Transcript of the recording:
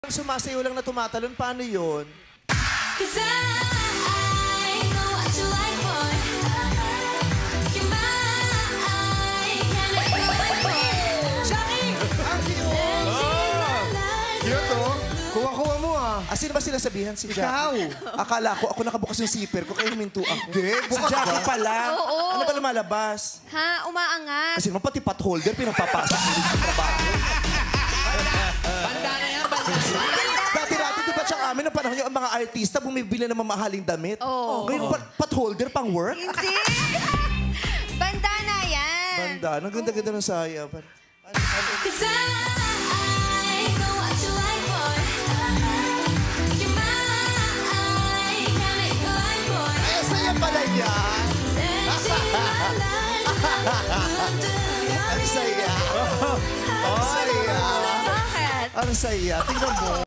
Sumasayaw lang na tumatalon, paano yun? Kuha-kuha mo sino ba sinasabihan? Si Jackie? Ikaw. Akala ko, ako nakabukas yung zipper ko, kaya huminto ako. Hindi, Si Jackie pala. Oo. Ano ba lumalabas? Ha? Umaangat. Kasi naman pati pot holder, pinagpapasok sa trabaho. Banda na yan, banda na. Dati-dati, di ba tsaka amin, ang panahon yung mga artista bumibili ng mamahaling damit? Oo. Ngayon, pot holder pang work? Hindi. Bandana yan. Banda, ang ganda-ganda ng saya. Ay, saya pala yan. Ang saya. Ang saya. Bakit? Ang saya. Tingnan mo.